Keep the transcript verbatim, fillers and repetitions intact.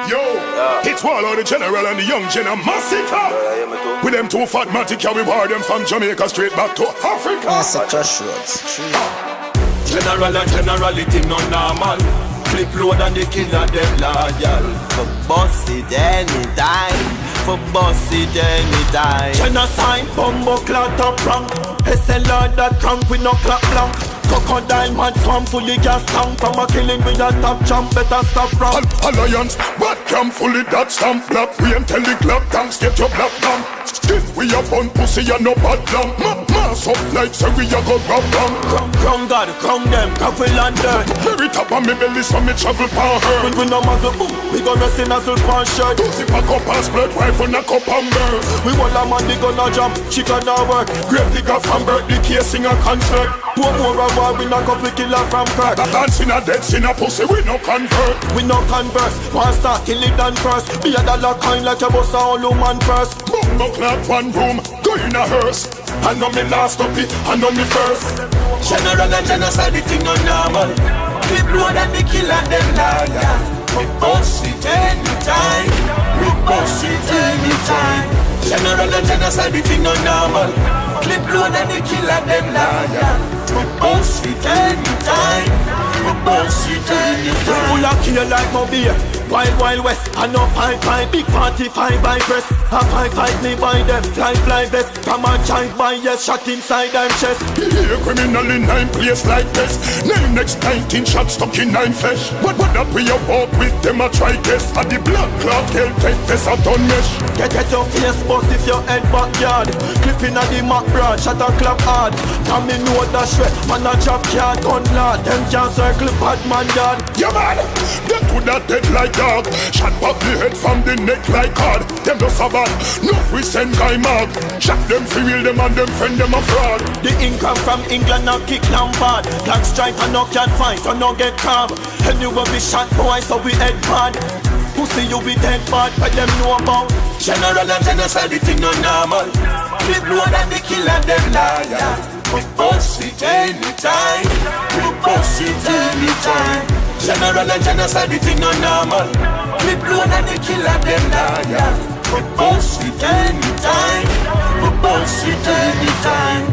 Yo, yeah. It's Wallow the General and the young Jenna Masicka. Yeah, with them two fat Masicka, we war them from Jamaica straight back to Africa. Masicka shorts. General and generality no normal. Clip load and the killer them loyal. For boss it anytime. For boss it anytime. Genocide, bumbo clot up rank. S L R that crank with no clap blank. Crocodile man swam fully gas tank. From a killing with a top champ, better stop rap. Al Alliance, bad cam fully that stamp. Black we and tell the club tanks get your black down. Still we a fun pussy and no bad lamp. Ma mass up like say we a go rob down. Crown God, crown them, gravel and dirt. Very top of me belly so me travel power her. When we no muzzle boom, we go rest in a silk pan shirt. Pussy pack up and split rifle knock up and burn. We want a man, they gonna jump, she gonna work. Grave digger from birth, the case sing a concert. Two more a war, we knock up the killer from crack. Dancing a dead sin a pussy, we no convert. We no converse, one start, kill it done first. Be a dollar coin like a boss a all human first. Bumbo clap one room, go in a hearse. I know me last up it, I know me first. General and genocide, the thing no normal. Clip load and the killer them liar. We boss it anytime. We boss it anytime. General and genocide, the thing no normal. Clip load and the killer them liar. We boss it anytime. We boss it anytime. Full of kill like Mobile. Wild Wild West, I know fight fight, big party fight by press. I fight fight me by them, fly fly best. Come on child by yes, shot inside them chest. Yeah, criminal in nine place like this. Nine next nineteen shots stuck in nine flesh. What what that we a walk with them a try guess. At the blood clot hell take this a done mesh. Get get your face bust if your head backyard. Clipping at the Mac broad, shot a clap hard. Come in know that shred, man a chop can't gun lad. Them can't circle bad man yard. Yeah man, that would that dead like dog. Shot back the head from the neck like hard. Them just a bad, no we send guy mag. Shot them free will them and them friend them a fraud. The income from England now kick Lampard. Black strike and no can fight or no get calm. And you will be shot boy so we head bad. Pussy you be dead bad but them know about. General and genocide the thing no normal. Clip load and the killer them liar. We boss it anytime. We boss it anytime. General and genocide the thing no normal. Clip load and the killer them liar. We boss it anytime. We boss it anytime.